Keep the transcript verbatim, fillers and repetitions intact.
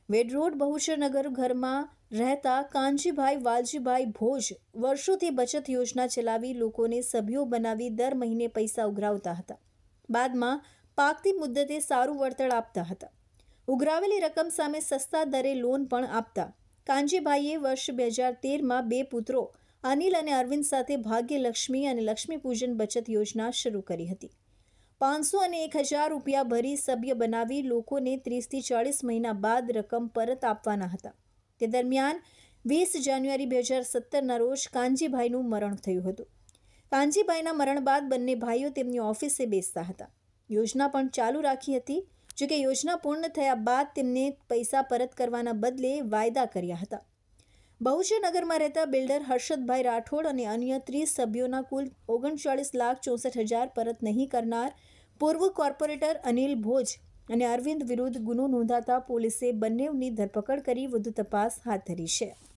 વેડ road બહુચરનગર ઘરમાં રહેતા કાનજીભાઈ વાલજીભાઈ ભોજ વર્ષોથી બચત યોજના ચલાવી લોકોને સભ્યો બનાવી દર મહિને પૈસા ઉઘરાવતા હતા. બાદમાં પાકતી મુદ્દતે સારું વળતર આપતા હતા. ઉઘરાવેલી રકમ સામે સસ્તા દરે લોન પણ આપતા કાનજીભાઈએ વર્ષ બે હજાર તેરમાં બે પુત્રો અનિલ અને અરવિંદ સાથે ભાગ્યલક્ષ્મી અને લક્ષ્મી પૂજન બચત યોજના શરૂ કરી હતી. પાંચસો અને એક હજાર રૂપિયા ભરી સભ્ય બનાવી લોકોને ત્રીસથી ચાળીસ મહિના બાદ રકમ પરત આપવાના હતા. તે દરમિયાન વીસ જાન્યુઆરી બે હજાર સત્તરના રોજ કાનજીભાઈનું મરણ થયું હતું. કાનજીભાઈના મરણ બાદ બંને ભાઈઓ તેમની ઓફિસે બેસતા હતા. યોજના પણ ચાલુ રાખી હતી. જોકે યોજના પૂર્ણ થયા બાદ તેમને પૈસા પરત કરવાના બદલે વાયદા કર્યા હતા. બહુચરનગરમાં રહેતા બિલ્ડર હર્ષદભાઈ રાઠોડ અને અન્ય ત્રીસ સભ્યોના કુલ ઓગણચાળીસ લાખ ચોસઠ હજાર પરત નહીં કરનાર પૂર્વ કોર્પોરેટર અનિલ ભોજ અને અરવિંદ વિરુદ્ધ ગુનો નોંધાતા પોલીસે બંનેની ધરપકડ કરી વધુ તપાસ હાથ ધરી છે.